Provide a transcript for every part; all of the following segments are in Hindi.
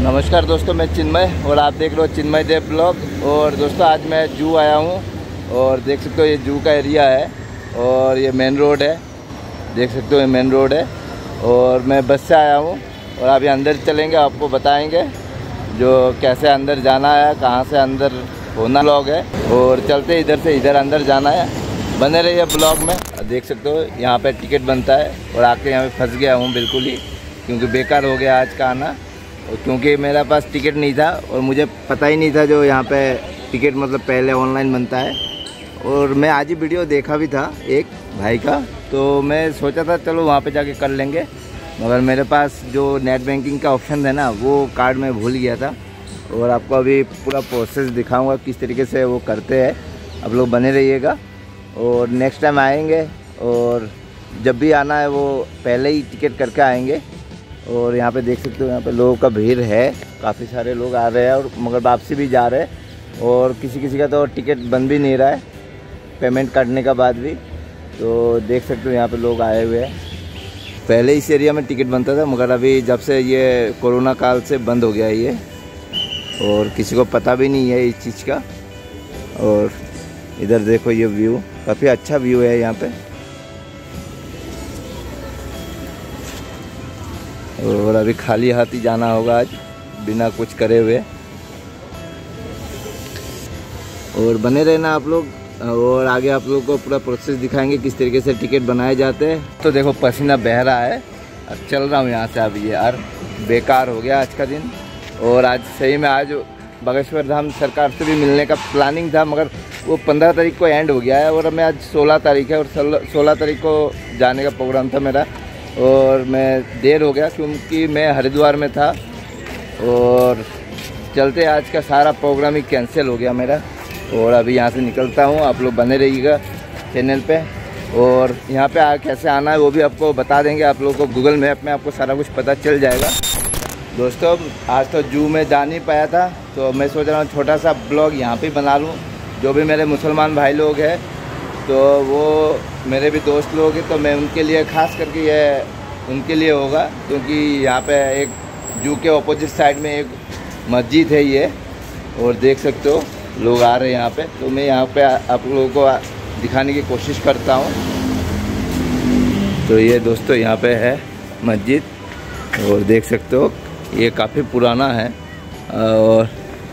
नमस्कार दोस्तों, मैं चिन्मय और आप देख रहे हो चिन्मय देव ब्लॉग। और दोस्तों आज मैं जू आया हूँ और देख सकते हो ये जू का एरिया है और ये मेन रोड है। देख सकते हो ये मेन रोड है और मैं बस से आया हूँ और अभी अंदर चलेंगे, आपको बताएंगे जो कैसे अंदर जाना है, कहाँ से अंदर होना ब्लॉग है और चलते इधर से इधर अंदर जाना है। बने रहिए ब्लॉग में। देख सकते हो यहाँ पे टिकट बनता है और आके यहाँ पे फंस गया हूँ बिल्कुल ही, क्योंकि बेकार हो गया आज का आना। और क्योंकि मेरे पास टिकट नहीं था और मुझे पता ही नहीं था जो यहाँ पे टिकट मतलब पहले ऑनलाइन बनता है। और मैं आज ही वीडियो देखा भी था एक भाई का, तो मैं सोचा था चलो वहाँ पे जाके कर लेंगे, मगर मेरे पास जो नेट बैंकिंग का ऑप्शन है ना वो कार्ड में भूल गया था। और आपको अभी पूरा प्रोसेस दिखाऊंगा किस तरीके से वो करते हैं। आप लोग बने रहिएगा और नेक्स्ट टाइम आएंगे और जब भी आना है वो पहले ही टिकट करके आएंगे। और यहाँ पे देख सकते हो यहाँ पे लोगों का भीड़ है, काफ़ी सारे लोग आ रहे हैं और मगर वापसी भी जा रहे हैं। और किसी का तो टिकट बन भी नहीं रहा है पेमेंट काटने का बाद भी। तो देख सकते हो यहाँ पे लोग आए हुए हैं। पहले इस एरिया में टिकट बनता था, मगर अभी जब से ये कोरोना काल से बंद हो गया है ये, और किसी को पता भी नहीं है इस चीज़ का। और इधर देखो ये व्यू, काफ़ी अच्छा व्यू है यहाँ पे। और अभी खाली हाथ ही जाना होगा आज, बिना कुछ करे हुए। और बने रहना आप लोग और आगे आप लोगों को पूरा प्रोसेस दिखाएंगे किस तरीके से टिकट बनाए जाते हैं। तो देखो पसीना बह रहा है और चल रहा हूँ यहाँ से। अभी यार बेकार हो गया आज का दिन। और आज सही में आज बागेश्वर धाम सरकार से भी मिलने का प्लानिंग था, मगर वो 15 तारीख को एंड हो गया है और मैं आज 16 तारीख है और 16 तारीख को जाने का प्रोग्राम था मेरा। और मैं देर हो गया क्योंकि मैं हरिद्वार में था और चलते आज का सारा प्रोग्राम ही कैंसिल हो गया मेरा। और अभी यहाँ से निकलता हूँ, आप लोग बने रहिएगा चैनल पे। और यहाँ पे कैसे आना है वो भी आपको बता देंगे। आप लोगों को गूगल मैप में आपको सारा कुछ पता चल जाएगा। दोस्तों आज तो जू में जा नहीं पाया था, तो मैं सोच रहा हूँ छोटा सा ब्लॉग यहाँ पे बना लूँ। जो भी मेरे मुसलमान भाई लोग हैं तो वो मेरे भी दोस्त लोग हैं, तो मैं उनके लिए ख़ास करके ये उनके लिए होगा, क्योंकि यहाँ पे एक जू के ऑपोजिट साइड में एक मस्जिद है ये। और देख सकते हो लोग आ रहे हैं यहाँ पे, तो मैं यहाँ पे आप लोगों को दिखाने की कोशिश करता हूँ। तो ये दोस्तों यहाँ पे है मस्जिद और देख सकते हो ये काफ़ी पुराना है। और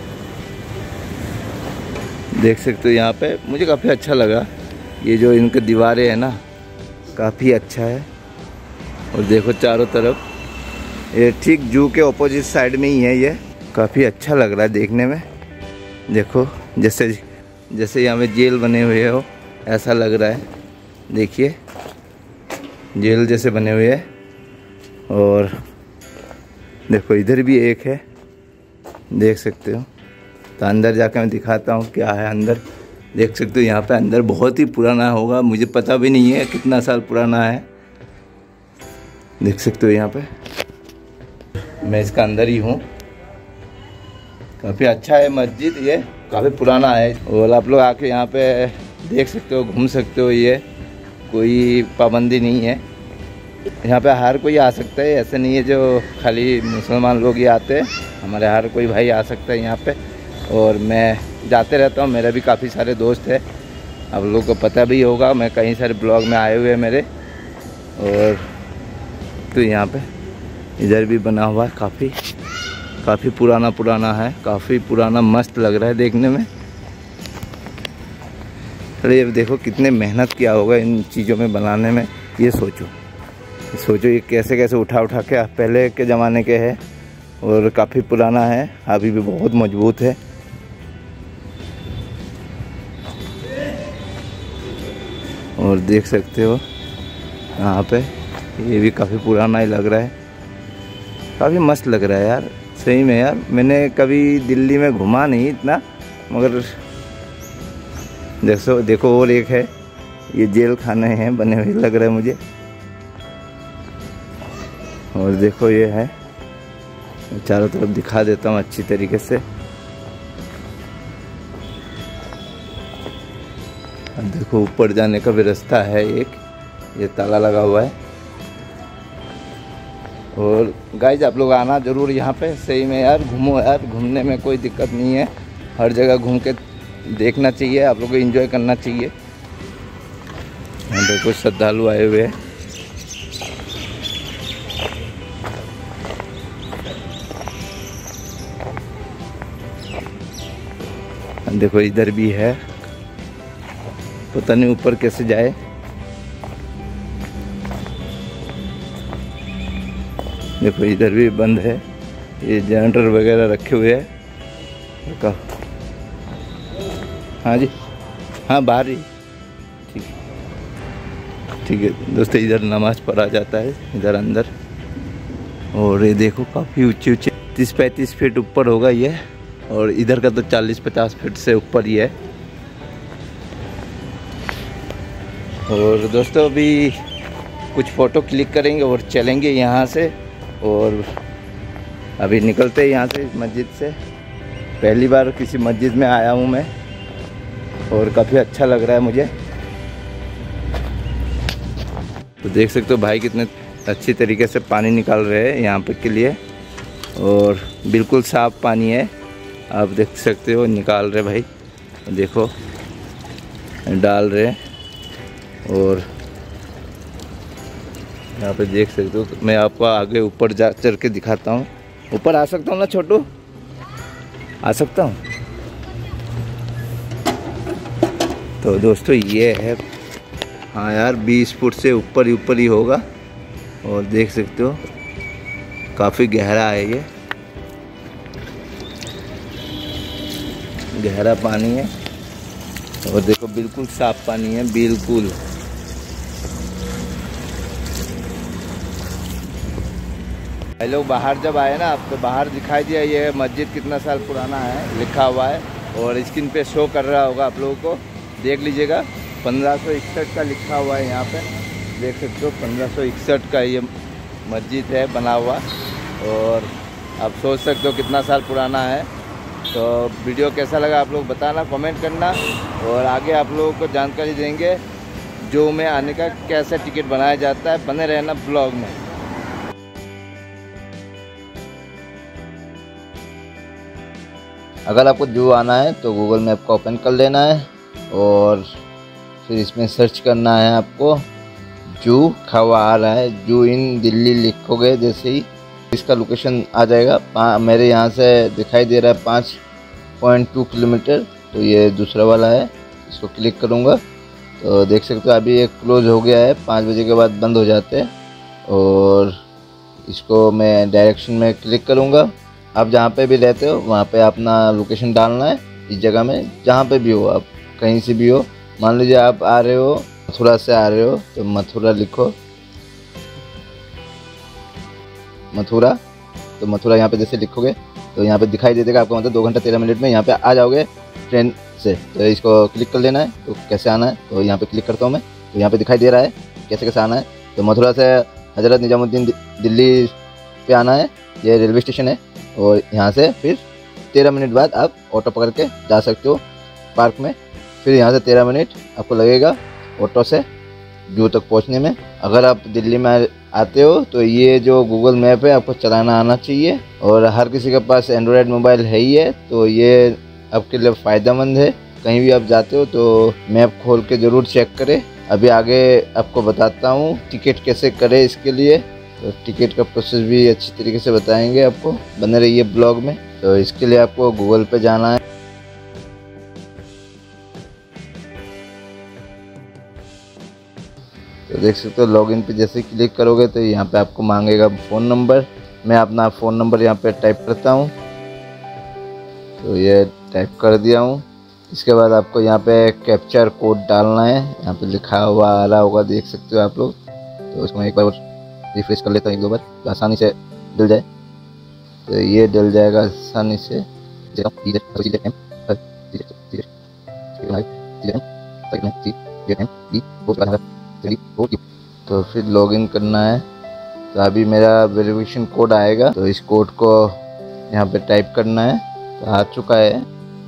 देख सकते हो यहाँ पे मुझे काफ़ी अच्छा लगा, ये जो इनके दीवारें हैं ना काफ़ी अच्छा है। और देखो चारों तरफ, ये ठीक जू के ऑपोजिट साइड में ही है ये। काफ़ी अच्छा लग रहा है देखने में। देखो जैसे यहाँ में जेल बने हुए हो ऐसा लग रहा है। देखिए जेल जैसे बने हुए हैं। और देखो इधर भी एक है, देख सकते हो। तो अंदर जाकर मैं दिखाता हूँ क्या है अंदर। देख सकते हो यहाँ पे अंदर बहुत ही पुराना होगा, मुझे पता भी नहीं है कितना साल पुराना है। देख सकते हो यहाँ पे, मैं इसका अंदर ही हूँ। काफ़ी अच्छा है मस्जिद, ये काफ़ी पुराना है। और आप लोग आके यहाँ पे देख सकते हो, घूम सकते हो, ये कोई पाबंदी नहीं है। यहाँ पे हर कोई आ सकता है, ऐसे नहीं है जो खाली मुसलमान लोग ही आते हैं। हमारे हर कोई भाई आ सकता है यहाँ पे। और मैं जाते रहता हूँ, मेरे भी काफ़ी सारे दोस्त हैं, आप लोगों को पता भी होगा, मैं कई सारे ब्लॉग में आए हुए हैं मेरे। और तो यहाँ पे इधर भी बना हुआ है, काफ़ी पुराना है, काफ़ी पुराना, मस्त लग रहा है देखने में। अरे ये देखो कितने मेहनत किया होगा इन चीज़ों में बनाने में। ये सोचो ये कैसे उठा के पहले के ज़माने के है और काफ़ी पुराना है, अभी भी बहुत मजबूत है। और देख सकते हो यहाँ पे ये भी काफ़ी पुराना ही लग रहा है, काफ़ी मस्त लग रहा है यार सही में। यार मैंने कभी दिल्ली में घुमा नहीं इतना, मगर देखो और एक है, ये जेल खाने हैं बने हुए लग रहा है मुझे। और देखो ये है, चारों तरफ दिखा देता हूँ अच्छी तरीके से। देखो ऊपर जाने का भी रास्ता है एक, ये ताला लगा हुआ है। और गाइज आप लोग आना ज़रूर यहाँ पे, सही में यार घूमो यार, घूमने में कोई दिक्कत नहीं है, हर जगह घूम के देखना चाहिए, आप लोग को एंजॉय करना चाहिए। यहाँ पे कुछ श्रद्धालु आए हुए हैं। देखो इधर भी है, पता नहीं ऊपर कैसे जाए। देखो इधर भी बंद है, ये जनरेटर वगैरह रखे हुए हैं। हाँ जी, हाँ बाहर ही, ठीक है ठीक है दोस्तों। इधर नमाज पढ़ा जाता है इधर अंदर। और ये देखो काफ़ी ऊंचे ऊंचे 30-35 फीट ऊपर होगा ये, और इधर का तो 40-50 फीट से ऊपर ही है। और दोस्तों अभी कुछ फ़ोटो क्लिक करेंगे और चलेंगे यहाँ से। और अभी निकलते हैं यहाँ से मस्जिद से। पहली बार किसी मस्जिद में आया हूँ मैं, और काफ़ी अच्छा लग रहा है मुझे। तो देख सकते हो भाई कितने अच्छी तरीके से पानी निकाल रहे हैं यहाँ पे के लिए, और बिल्कुल साफ़ पानी है, आप देख सकते हो निकाल रहे भाई, देखो डाल रहे। और यहाँ पे देख सकते हो, मैं आपको आगे ऊपर जा चढ़ के दिखाता हूँ। ऊपर आ सकता हूँ ना छोटू, आ सकता हूँ? तो दोस्तों ये है, हाँ यार 20 फुट से ऊपर ही होगा। और देख सकते हो काफ़ी गहरा है, ये गहरा पानी है। और देखो बिल्कुल साफ पानी है, बिल्कुल। भाई लोग बाहर जब आए ना, आप तो बाहर दिखाई दिया ये मस्जिद कितना साल पुराना है, लिखा हुआ है, और स्क्रीन पे शो कर रहा होगा आप लोगों को, देख लीजिएगा। 1561 का लिखा हुआ है यहाँ पे, देख सकते हो 1561 का ये मस्जिद है बना हुआ। और आप सोच सकते हो कितना साल पुराना है। तो वीडियो कैसा लगा आप लोग बताना, कमेंट करना, और आगे आप लोगों को जानकारी देंगे जो में आने का कैसे टिकट बनाया जाता है। बने रहना ब्लॉग में। अगर आपको जू आना है तो गूगल मैप को ओपन कर लेना है, और फिर इसमें सर्च करना है आपको जू, खवा आ रहा है, जू इन दिल्ली लिखोगे जैसे ही इसका लोकेशन आ जाएगा। मेरे यहाँ से दिखाई दे रहा है 5.2 किलोमीटर, तो ये दूसरा वाला है, इसको क्लिक करूँगा तो देख सकते हो अभी ये क्लोज हो गया है, 5 बजे के बाद बंद हो जाते हैं। और इसको मैं डायरेक्शन में क्लिक करूँगा। आप जहाँ पे भी रहते हो वहाँ पे अपना लोकेशन डालना है, इस जगह में जहाँ पे भी हो, आप कहीं से भी हो। मान लीजिए आप आ रहे हो मथुरा से आ रहे हो, तो मथुरा लिखो, मथुरा। तो मथुरा यहाँ पे जैसे लिखोगे तो यहाँ पे दिखाई दे देगा आपको, मतलब 2 घंटा 13 मिनट में यहाँ पे आ जाओगे ट्रेन से। तो इसको क्लिक कर लेना है। तो कैसे आना है, तो यहाँ पे क्लिक करता हूँ मैं, तो यहाँ पे दिखाई दे रहा है कैसे कैसे आना है। तो मथुरा से हज़रत निजामुद्दीन दिल्ली पे आना है, ये रेलवे स्टेशन है। और यहाँ से फिर 13 मिनट बाद आप ऑटो पकड़ के जा सकते हो पार्क में। फिर यहाँ से 13 मिनट आपको लगेगा ऑटो से जू तक पहुँचने में। अगर आप दिल्ली में आते हो तो ये जो गूगल मैप है आपको चलाना आना चाहिए, और हर किसी के पास एंड्रॉयड मोबाइल है ही है, तो ये आपके लिए फ़ायदेमंद है। कहीं भी आप जाते हो तो मैप खोल के ज़रूर चेक करें। अभी आगे आपको बताता हूँ टिकट कैसे करें इसके लिए, तो टिकट का प्रोसेस भी अच्छी तरीके से बताएंगे आपको, बने रहिए ब्लॉग में। तो इसके लिए आपको गूगल पे जाना है। तो देख सकते हो लॉगिन पे जैसे क्लिक करोगे तो यहाँ पे आपको मांगेगा फ़ोन नंबर। मैं अपना फ़ोन नंबर यहाँ पे टाइप करता हूँ, तो ये टाइप कर दिया हूँ। इसके बाद आपको यहाँ पे कैप्चर कोड डालना है, यहाँ पे लिखा हुआ आ रहा होगा, देख सकते हो आप लोग। तो इसको एक बार रिफ्रेश कर लेता हूँ 1-2 बार, तो आसानी से डल जाए। तो ये डल जाएगा आसानी से। तो फिर लॉगिन करना है। तो अभी मेरा वेरिफिकेशन कोड आएगा, तो इस कोड को यहाँ पे टाइप करना है। तो आ चुका है,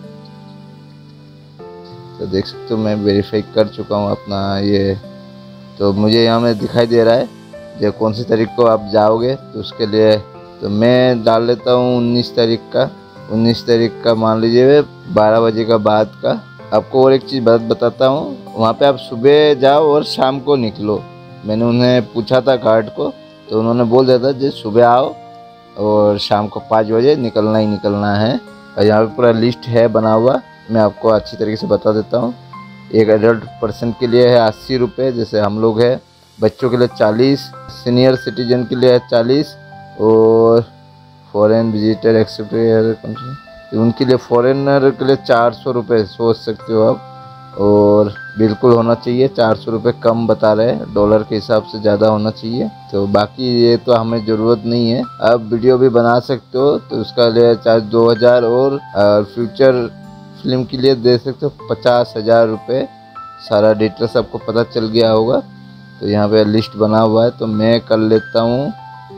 तो देख सकते हो मैं वेरीफाई कर चुका हूँ अपना ये। तो मुझे यहाँ में दिखाई दे रहा है जो कौन सी तारीख को आप जाओगे, तो उसके लिए तो मैं डाल लेता हूँ 19 तारीख का। 19 तारीख का मान लीजिए 12 बजे का बाद का। आपको और एक चीज़ बताता हूँ, वहाँ पे आप सुबह जाओ और शाम को निकलो। मैंने उन्हें पूछा था गार्ड को, तो उन्होंने बोल दिया था जी सुबह आओ और शाम को 5 बजे निकलना ही निकलना है। और यहाँ पे पूरा लिस्ट है बना हुआ, मैं आपको अच्छी तरीके से बता देता हूँ। एक एडल्ट पर्सन के लिए है 80 रुपये, जैसे हम लोग हैं। बच्चों के लिए 40, सीनियर सिटीजन के लिए है 40, और फॉरेन विजिटर एक्सेप्ट उनके लिए फॉरेनर के लिए 400 रुपये सोच सकते हो आप। और बिल्कुल होना चाहिए 400 रुपये, कम बता रहे हैं, डॉलर के हिसाब से ज़्यादा होना चाहिए। तो बाकी ये तो हमें ज़रूरत नहीं है। आप वीडियो भी बना सकते हो तो उसका लिए चार्ज 2000, और फ्यूचर फिल्म के लिए दे सकते हो 50,000 रुपये। सारा डिटेल्स आपको पता चल गया होगा। तो यहाँ पे लिस्ट बना हुआ है, तो मैं कर लेता हूँ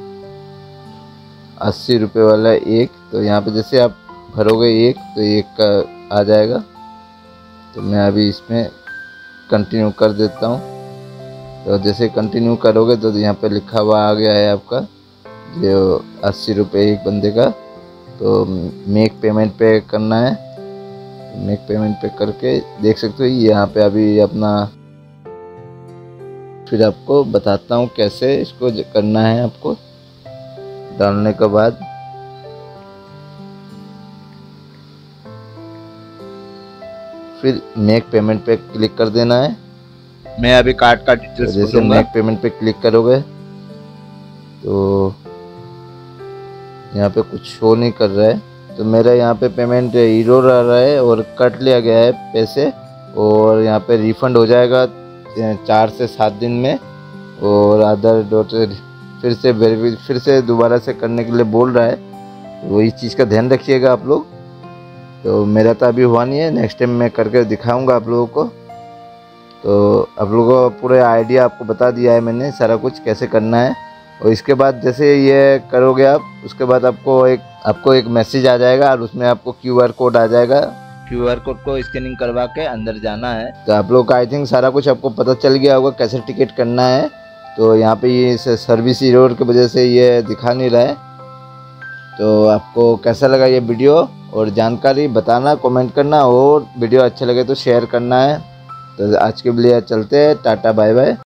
80 रुपये वाला एक। तो यहाँ पे जैसे आप भरोगे एक, तो एक का आ जाएगा। तो मैं अभी इसमें कंटिन्यू कर देता हूँ। तो जैसे कंटिन्यू करोगे तो यहाँ पे लिखा हुआ आ गया है आपका जो 80 रुपये एक बंदे का। तो मेक पेमेंट पे करना है। मेक पेमेंट पे करके देख सकते हो यहाँ पे अभी अपना, फिर आपको बताता हूँ कैसे इसको करना है। आपको डालने के बाद फिर मेक पेमेंट पे क्लिक कर देना है। मैं अभी कार्ड का डिटेल्स जैसे मेक पेमेंट पे क्लिक करोगे तो यहाँ पे कुछ शो नहीं कर रहा है। तो मेरा यहाँ पे पेमेंट एरर आ रहा है और कट लिया गया है पैसे, और यहाँ पे रिफ़ंड हो जाएगा 4 से 7 दिन में। और अदर डॉट फिर से दोबारा से करने के लिए बोल रहा है, तो इस चीज़ का ध्यान रखिएगा आप लोग। तो मेरा तो अभी हुआ नहीं है, नेक्स्ट टाइम मैं करके दिखाऊंगा आप लोगों को। तो आप लोगों को पूरे आइडिया आपको बता दिया है मैंने, सारा कुछ कैसे करना है। और इसके बाद जैसे ये करोगे आप, उसके बाद आपको एक मैसेज आ जाएगा और उसमें आपको QR कोड आ जाएगा। QR कोड को स्कैनिंग करवा के अंदर जाना है। तो आप लोग का आई थिंक सारा कुछ आपको पता चल गया होगा कैसे टिकट करना है। तो यहाँ पे ये सर्विस एरर की वजह से ये दिखा नहीं रहा है। तो आपको कैसा लगा ये वीडियो और जानकारी बताना, कमेंट करना, और वीडियो अच्छा लगे तो शेयर करना है। तो आज के लिए चलते हैं, टाटा बाय बाय।